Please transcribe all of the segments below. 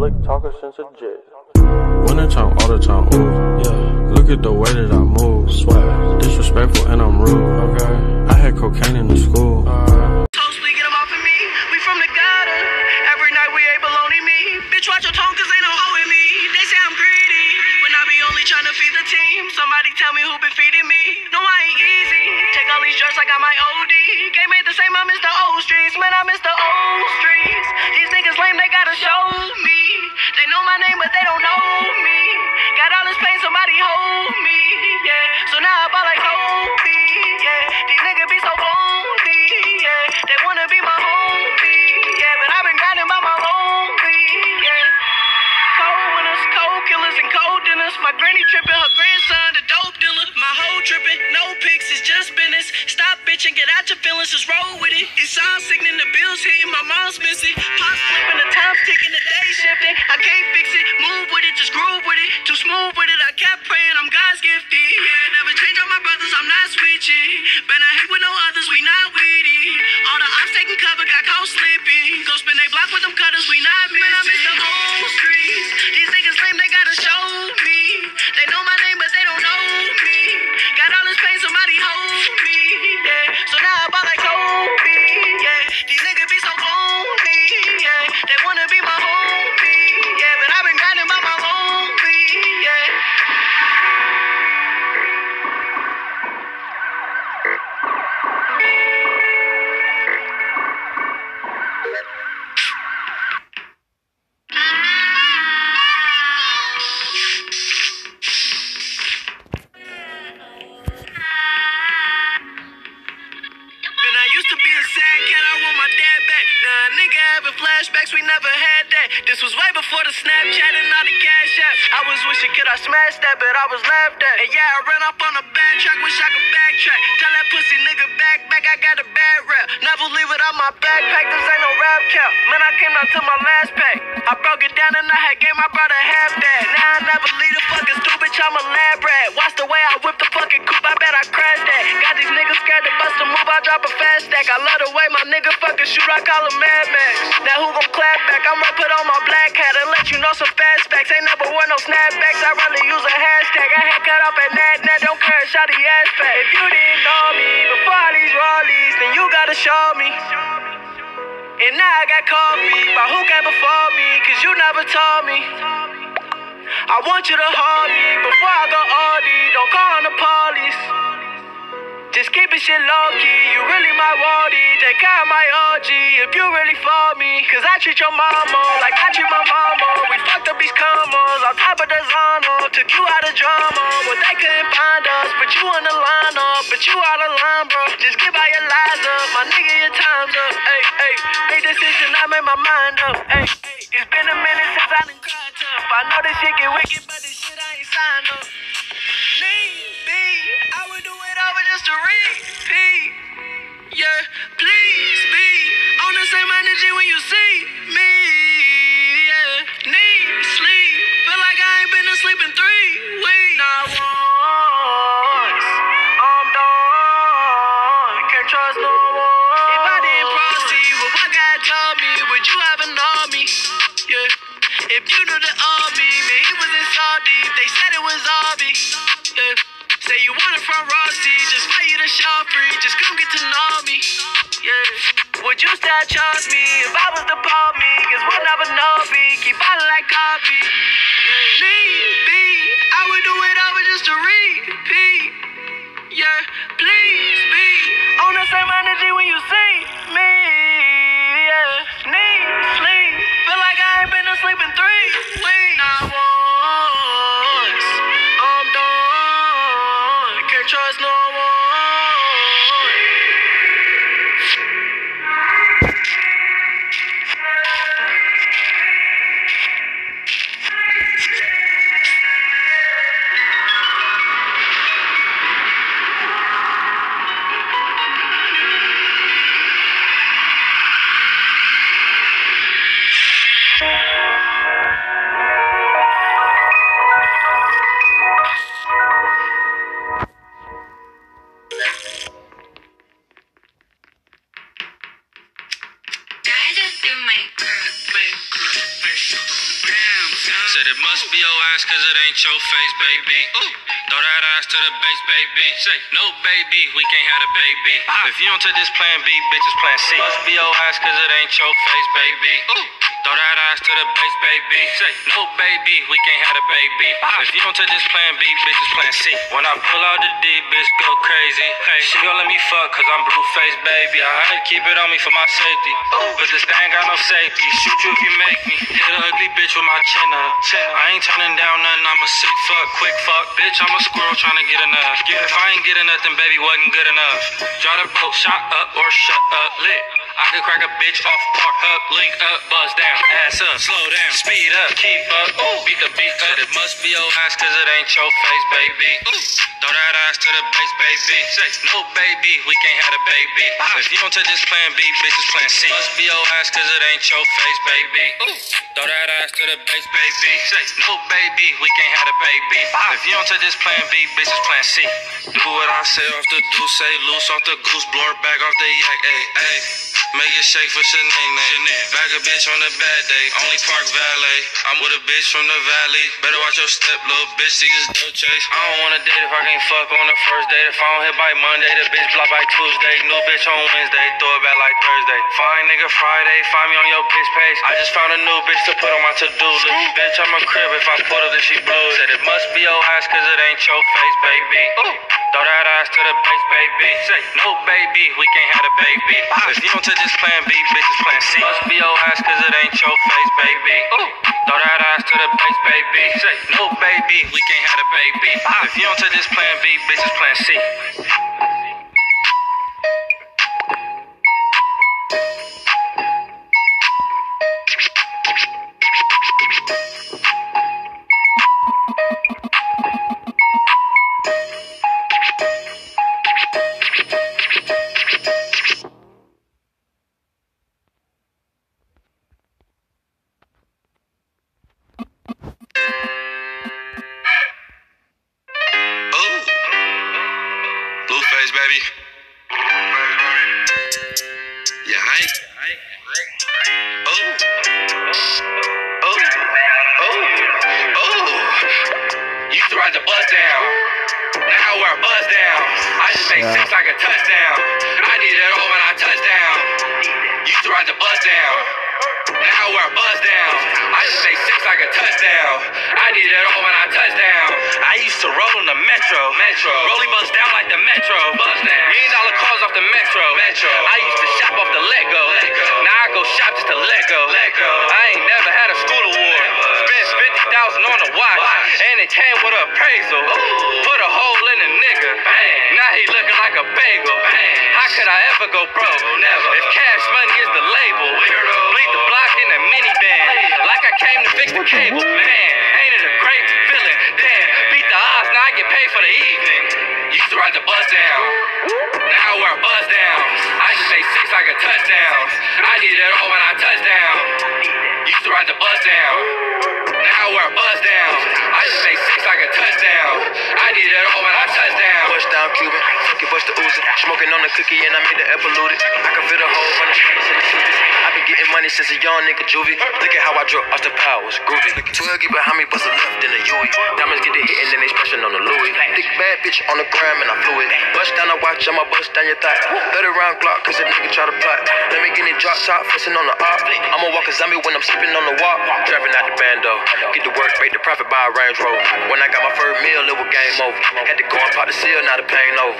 slick talker since a jet. Wintertime, all the time, ooh, yeah. Look at the way that I move, swag, disrespectful and I'm rude, okay. I had cocaine in the school. Totally get them off of me. We from the gutter. Every night we ain't baloney me. Bitch, watch your tone, cause ain't no hoe in me. They say I'm greedy when I be only trying to feed the team. Somebody tell me who been feeding me. No, I ain't easy. Take all these drugs, I got my OD. Game ain't the same, I miss the old streets. Man, I miss the old streets. These niggas lame, they gotta show me. They know my name, but they don't know me. Got all this pain, somebody hold me. Yeah, so now I ball like Kobe. Yeah, these niggas be so lonely. Yeah, they wanna be my homie. Yeah, but I've been grinding by my lonely. Yeah, cold winners, cold killers, and cold dinners. My granny tripping, her grandson the dope dealer. My hoe tripping, no pics, it's just business. Stop bitching, get out your feelings, just roll with it. It's all sickening, the bills hitting, my mom's missing. Pop flipping, the time's ticking, the day shifting. I can't fix it, move with it, just groove with it. Too smooth with it, I kept praying, I'm God's gifted. Yeah, never change on my brothers, I'm not switching. But I hate with no others, we not weedy. All the ops taking cover, got caught slipping. Go spin they block with them cutters, we not missing. Man, I miss the old streets. These niggas lame, they gotta show me. They know my name, but they don't know me. Got all this pain, somebody hold me. Yeah, so now I ball like Kobe. Yeah, these niggas be so lonely. Yeah, they wanna be my homie. Yeah, but I've been grinding by my lonely. Yeah. Flashbacks, we never had that. This was way before the Snapchat and all the cash apps. I was wishing could I smash that, but I was laughed at. And yeah, I ran up on the backtrack, wish I could backtrack. Tell that pussy nigga back, I got a bad rap. Never leave it on my backpack, this ain't no rap cap. Man, I came out to my last pack. I broke it down and I had gave my brother half that. Now I never leave the fucking stool, bitch, I'm a lab rat. Watch the way I whip the fucking coupe, I bet I crashed that. Got these niggas scared to bust a move, I drop a fast stack. I love the way my nigga fucking shoot, I call him Mad Max. Now who gon' clap back? I'm gonna put on my black hat and let you know some fast facts. Ain't never wore no snapbacks, I rather use a hashtag. I had cut off at Nat, don't care, shot the ass fat. If you didn't know me before all these rollies, then you gotta show me. And now I got coffee, but who came before me? Cause you never told me. I want you to hold me before I go OD, don't call on the police. Just keep it shit low-key, you really my roadie. Take care of my OG if you really for me. Cause I treat your mama like I treat my mama. We fucked up these commas on top of designer. Took you out of drama, but they couldn't find us. But you in the lineup, but you out of line, bro. Just get by your lies up, my nigga, your time's up. Ay, ay, make decision, I made my mind up. Ay, ay, it's been a minute since I done cried tough. I know this shit get wicked, but this shit I ain't signed up. I would do it over just to repeat. Yeah, please be on the same energy when you see me. Yeah, need sleep. Feel like I ain't been asleep in 3 weeks. Not once. I'm done. Can't trust no one. If I didn't proceed with what God told me, would you ever know me? Yeah. If you knew the army, man, he was in so deep. They said it was Arby. Yeah. Say you want it from Rossi, just for you to show free, just come get to know me, yeah. Would you still trust me if I was to pull me? Cause we'll never know me, keep falling like coffee, yeah. Leave me, I would do it over just to repeat, yeah. Please be on the same energy when you see me, yeah. Need sleep, feel like I ain't been asleep in 3 weeks. Not once, I'm done. Can't trust no one. I just do my Said it must be your ass cause it ain't your face, baby. Throw that ass to the base, baby. Say, no, baby, we can't have a baby. If you don't take this plan B, bitches plan C. Must be your ass cause it ain't your face, baby. Throw that ass to the base, baby. Say, no, baby, we can't have a baby. If you don't take this plan B, bitches plan C. When I pull out the D, bitch go crazy. She gon' let me fuck cause I'm blue face, baby. I keep it on me for my safety. But this thing got no safety. Shoot you if you make me. Hit an ugly bitch with my chin up. I ain't turning down nothing, I'm a sick fuck, quick fuck. Bitch, I'm a squirrel trying to get enough. If I ain't getting nothing, baby, wasn't good enough. Draw the boat, shot up or shut up, lit. I could crack a bitch off, park up, link up, buzz down, ass up, slow down, speed up, keep up, beat the beat up. It must be your ass cause it ain't your face, baby. Throw that ass to the base, baby. Say, no, baby, we can't have a baby. If you don't take this plan B, bitches plan C. Must be your ass cause it ain't your face, baby. Throw that ass to the base, baby. Say, no, baby, we can't have a baby. If you don't take this plan B, bitches plan C. Do what I say off the do, say loose off the goose, blow her back off the yak, ayy, ayy. Make it shake for Shanae. Back a bitch on a bad day. Only park valet. I'm with a bitch from the valley. Better watch your step, little bitch. See this dope chase. I don't wanna date if I can't fuck on the first date. If I don't hit by Monday, the bitch block by Tuesday. New bitch on Wednesday. Throw it back like Thursday. Fine nigga Friday. Find me on your bitch page. I just found a new bitch to put on my to-do list. Bitch, I'm a crib. If I put up, then she blows. Said it must be your ass cause it ain't your face, baby. Throw that ass to the base, baby. Say, no, baby, we can't have a baby. If you don't take this plan B, bitches plan C. Must be your ass cause it ain't your face, baby. Throw that ass to the base, baby. Say, no, baby, we can't have a baby. If you don't take this plan B, bitches plan C. Baby. Yeah, used to ride the bus down. Now I wear a buzz down. I just make six like a touchdown. I need it all when I touch down. Used to ride the bus down. Now I wear a buzz down. I just make six like a touchdown. I need it all when I touch down. I used to roll on the metro. Rollie buzz down like the metro. $1 million cars off the metro. I used to shop off the Lego. Now I go shop just to Lego. I ain't never had a school award. Spent 50,000 on a watch, and it came with an appraisal. Put a hole in a nigga. Now he looking like a bagel. How could I ever go broke? Never. If cash money is the label, bleed the block in a minivan, like I came to fix the cable. Man, ain't it a great feeling? Damn, beat the odds, now I get paid for the evening. Used to ride the bus down. Now I wear a buzz down. I just make six like a touchdown. I need it all when I touch down. Used to ride the bus down. Now I wear a buzz down. I just make six like a touchdown. I need it all when I touch down. Bust down Cuban, fucking bust the Uzi. Smoking on the cookie and I made the air polluted. I can feel the whole run of stripes in the cuties. I've been getting money since a young nigga juvie. Look at how I drop Austin Powers, groovy. 12 get behind me, bust a left in the Huey. Diamonds get the hit and then they splashing on the Louis. Thick bad bitch on the gram and I flew it. Bust down the watch, I'ma bust down your thigh. 30 round Glock, cause a nigga try to plot. Let me get it drop top, flexing on the op. I'ma walk a zombie when I'm sleeping on the walk. Driving out the bando. Get to work, make the profit by a Range Rover. When I got my first meal, it was game over. Had to go and pop the seal, now the pain over.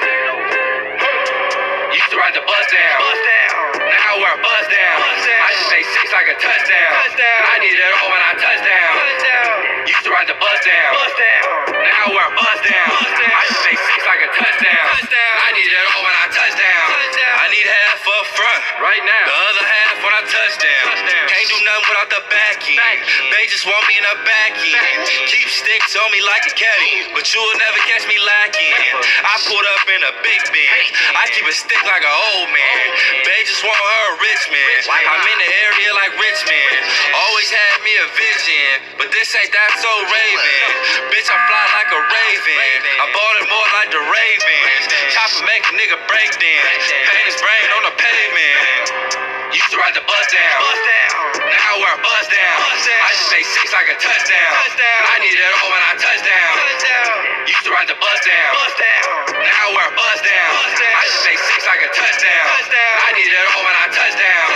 Used to ride the bus down. Now I wear a buzz down. I just make six like a touchdown. I need it all when I touch down. Used to ride the bus down. Now I wear a buzz down. I just make six like a touchdown. I need it all when I touch down. I need half up front right now. The other half when I touch down. Can't do nothing without the back end. They just want me in the back end. Keep sticks on me like a caddy, but you will never catch me lacking. I pulled up in a big Benz. I keep a stick like an old man. They just want her a rich man. I'm in the area like Richmond. Always had me a vision, but this ain't that so Raven. Bitch, I fly like a raven. I bought it more like the Ravens. Chopper make a nigga break dance. Paint his brain on the pavement. Used to ride the bus down. Now I wear a buzz down. I just make six like a touchdown. bust down. Now we're bust down. I just make 6 like a touchdown. I need it all when I touch down.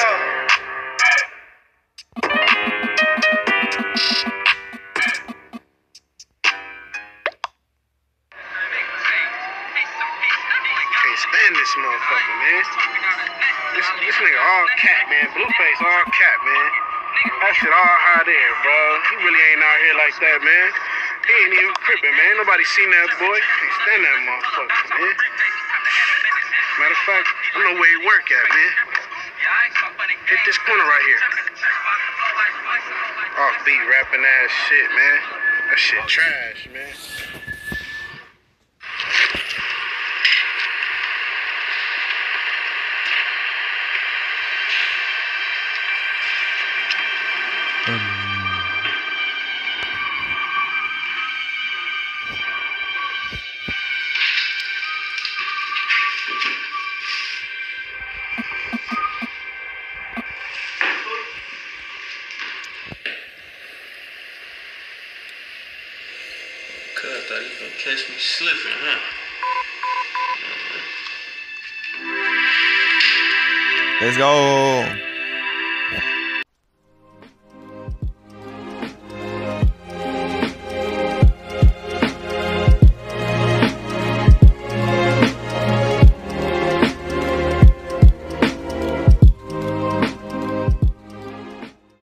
Can't stand this motherfucker, man. This nigga all cap, man. Blueface all cap, man. That shit all hot air, bro. He really ain't out here like that, man. He ain't even crippin', man. Nobody seen that boy. Can't stand that motherfucker, man. Matter of fact, I know where he work at, man. Hit this corner right here. Offbeat rapping ass shit, man. That shit trash, man. Cuz thought he gonna catch me slipping, huh? Let's go.